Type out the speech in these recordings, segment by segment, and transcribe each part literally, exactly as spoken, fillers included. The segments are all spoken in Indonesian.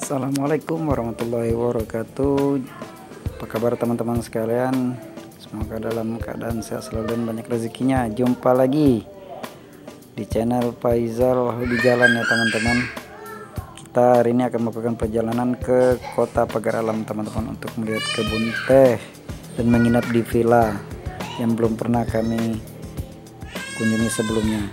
Assalamualaikum warahmatullahi wabarakatuh. Apa kabar teman-teman sekalian? Semoga dalam keadaan sehat selalu dan banyak rezekinya. Jumpa lagi di channel Faizal Hobi Jalan ya teman-teman. Kita hari ini akan melakukan perjalanan ke kota Pagar Alam teman-teman, untuk melihat kebun teh dan menginap di villa yang belum pernah kami kunjungi sebelumnya.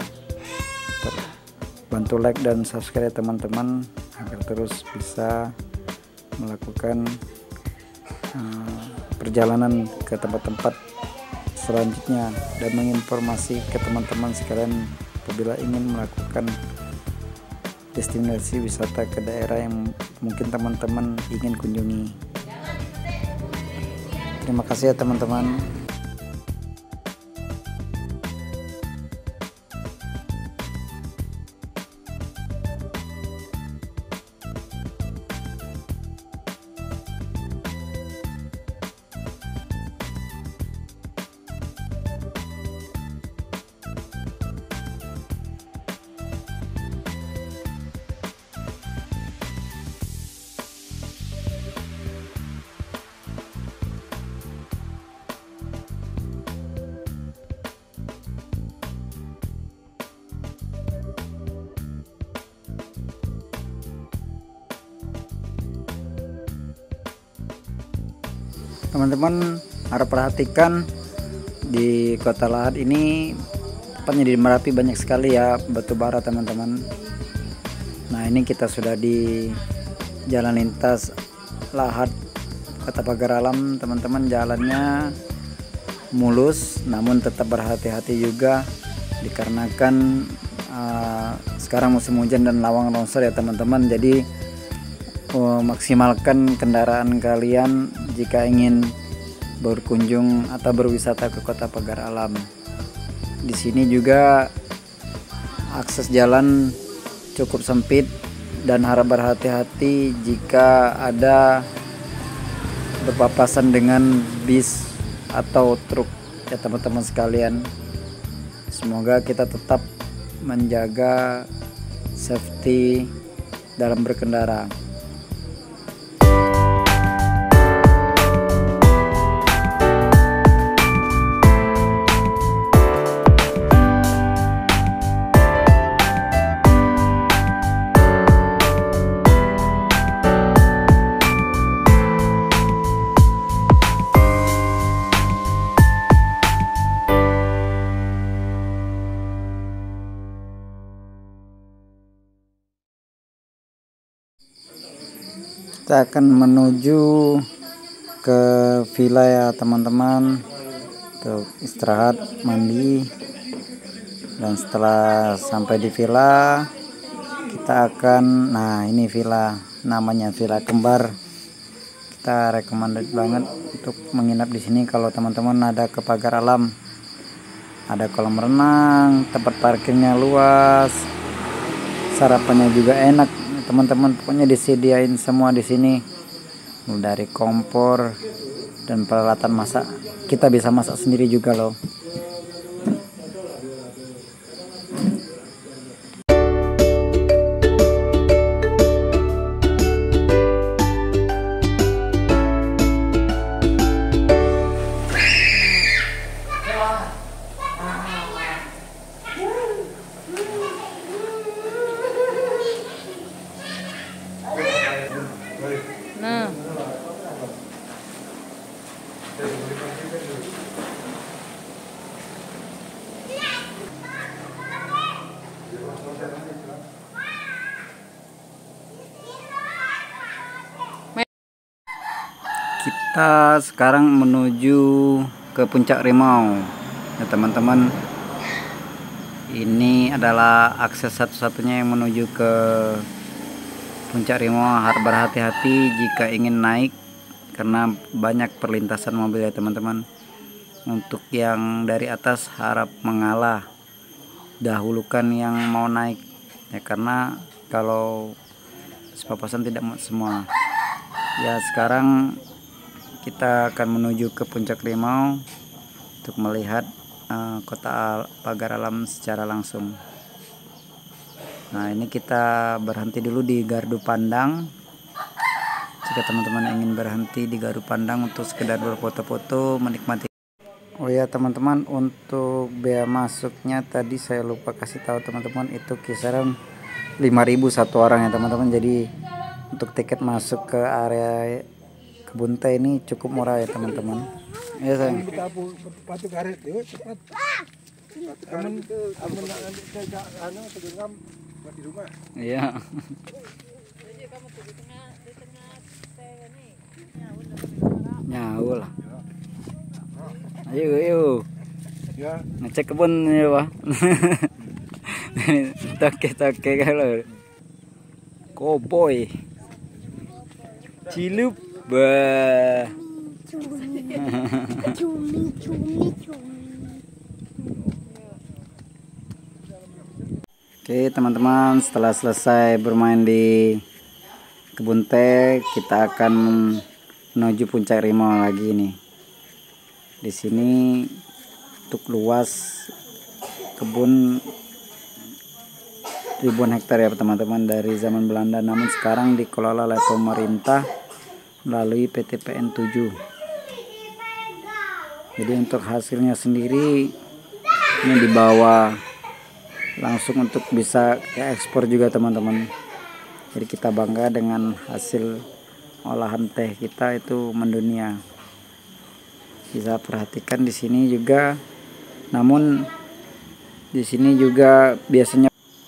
Bantu like dan subscribe teman-teman agar terus bisa melakukan uh, perjalanan ke tempat-tempat selanjutnya dan menginformasi ke teman-teman sekalian apabila ingin melakukan destinasi wisata ke daerah yang mungkin teman-teman ingin kunjungi. Terima kasih ya teman-teman. Teman-teman harap perhatikan di Kota Lahat ini, tepatnya di Merapi, banyak sekali ya batu bara teman-teman. Nah ini kita sudah di jalan lintas Lahat Kota Pagar Alam teman-teman. Jalannya mulus namun tetap berhati-hati juga dikarenakan uh, sekarang musim hujan dan lawang longsor ya teman-teman. Jadi uh, maksimalkan kendaraan kalian jika ingin berkunjung atau berwisata ke Kota Pagar Alam. Di sini juga akses jalan cukup sempit dan harap berhati-hati jika ada berpapasan dengan bis atau truk ya teman-teman sekalian. Semoga kita tetap menjaga safety dalam berkendara. Kita akan menuju ke villa ya teman-teman, untuk istirahat, mandi, dan setelah sampai di villa kita akan, nah ini villa namanya Villa Kembar. Kita recommended banget untuk menginap di sini kalau teman-teman ada ke Pagar Alam. Ada kolam renang, tempat parkirnya luas, sarapannya juga enak teman-teman. Pokoknya disediain semua di sini, mulai dari kompor dan peralatan masak. Kita bisa masak sendiri juga loh. Nah, kita sekarang menuju ke Puncak Rimau ya teman-teman. Ini adalah akses satu-satunya yang menuju ke Puncak Rimau. Harus berhati-hati jika ingin naik karena banyak perlintasan mobil ya teman-teman. Untuk yang dari atas harap mengalah, dahulukan yang mau naik ya, karena kalau sepapasan tidak semua ya. Sekarang kita akan menuju ke Puncak Rimau untuk melihat uh, Kota Pagar Alam secara langsung. Nah ini kita berhenti dulu di Gardu Pandang jika teman-teman ingin berhenti di Garu Pandang untuk sekedar berfoto-foto menikmati. Oh ya teman-teman, untuk bea masuknya tadi saya lupa kasih tahu teman-teman, itu kisaran lima ribu satu orang ya teman-teman. Jadi untuk tiket masuk ke area kebun teh ini cukup murah ya teman-teman. Ya sayang. Iya. Nyaul. Ayo ayo. Ngecek kebun ya Pak. Toke-toke kalau koboi. Cilup. Bah. Cumi, cumi, cumi. Oke teman-teman, setelah selesai bermain di kebun teh, kita akan menuju puncak Rimau lagi nih. Di sini untuk luas kebun ribuan hektar ya teman-teman, dari zaman Belanda, namun sekarang dikelola oleh pemerintah melalui P T P N tujuh. Jadi untuk hasilnya sendiri ini dibawa langsung untuk bisa ekspor juga teman-teman. Jadi kita bangga dengan hasil olahan teh kita itu mendunia. Bisa perhatikan di sini juga, namun di sini juga biasanya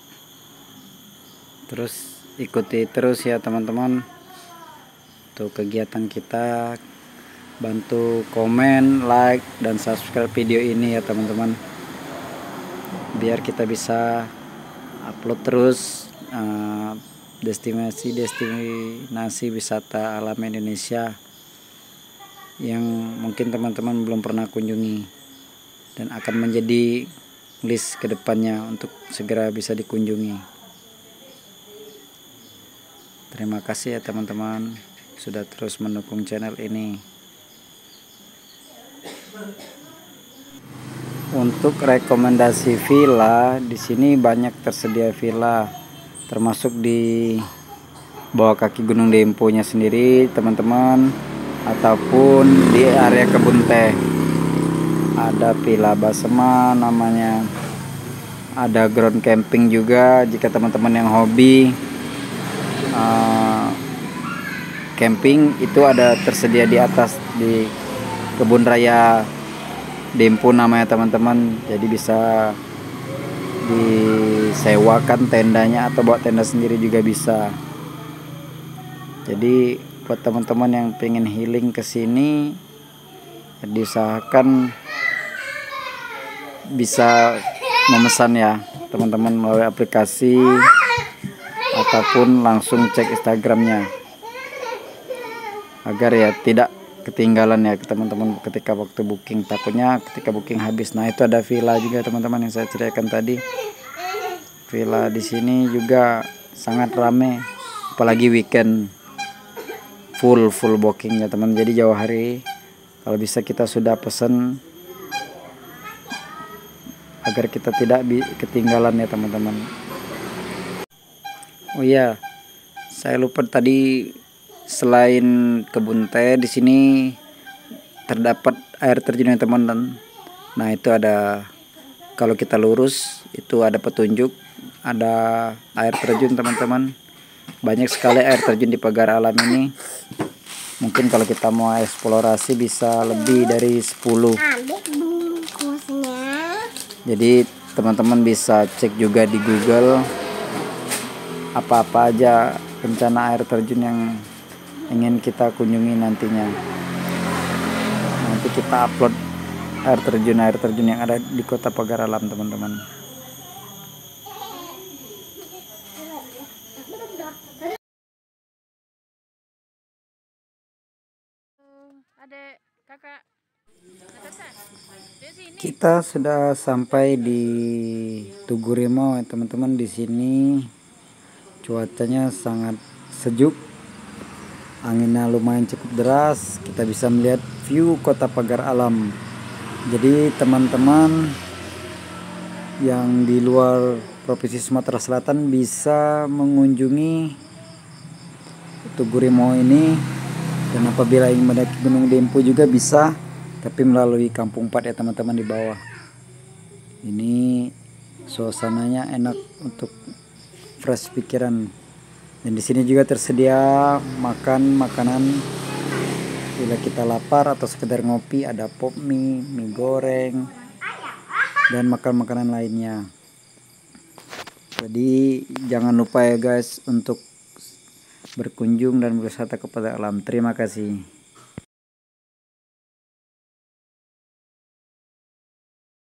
terus ikuti terus ya teman-teman untuk kegiatan kita. Bantu komen, like, dan subscribe video ini ya teman-teman, biar kita bisa upload terus destinasi-destinasi wisata alam Indonesia yang mungkin teman-teman belum pernah kunjungi dan akan menjadi list kedepannya untuk segera bisa dikunjungi. Terima kasih ya teman-teman sudah terus mendukung channel ini. Untuk rekomendasi villa, di sini banyak tersedia villa, termasuk di bawah kaki Gunung Dempo-nya sendiri teman-teman, ataupun di area kebun teh. Ada Villa Basema namanya, ada ground camping juga jika teman-teman yang hobi uh, camping, itu ada tersedia di atas di kebun raya Dempo namanya teman-teman. Jadi bisa disewakan tendanya atau buat tenda sendiri juga bisa. Jadi buat teman-teman yang pengen healing ke sini, diusahakan bisa memesan ya teman-teman melalui aplikasi ataupun langsung cek Instagramnya, agar ya tidak ketinggalan ya teman-teman ketika waktu booking. Takutnya ketika booking habis. Nah itu ada villa juga teman-teman yang saya ceritakan tadi. Villa di sini juga sangat ramai, apalagi weekend, full full booking ya teman. Jadi jauh hari kalau bisa kita sudah pesan agar kita tidak ketinggalan ya teman-teman. Oh iya, saya lupa tadi, selain kebun teh di sini terdapat air terjun ya teman-teman. Nah itu ada, kalau kita lurus itu ada petunjuk, ada air terjun teman-teman. Banyak sekali air terjun di pagar alam ini. Mungkin kalau kita mau eksplorasi bisa lebih dari sepuluh. Jadi teman-teman bisa cek juga di Google apa-apa aja rencana air terjun yang ingin kita kunjungi nantinya. Nanti kita upload air terjun air terjun yang ada di Kota Pagar Alam teman-teman. Adek, kakak, kita sudah sampai di Tugu Rimau teman-teman. Di sini cuacanya sangat sejuk, anginnya lumayan cukup deras, kita bisa melihat view Kota Pagar Alam. Jadi teman-teman yang di luar Provinsi Sumatera Selatan bisa mengunjungi Tugu Rimau ini Dan apabila ingin mendaki Gunung Dempo juga bisa, tapi melalui Kampung Empat ya teman-teman di bawah. Ini suasananya enak untuk fresh pikiran. Dan di sini juga tersedia makan makanan bila kita lapar atau sekedar ngopi, ada pop mie, mie goreng, dan makan makanan lainnya. Jadi jangan lupa ya guys untuk berkunjung dan berwisata kepada alam. Terima kasih.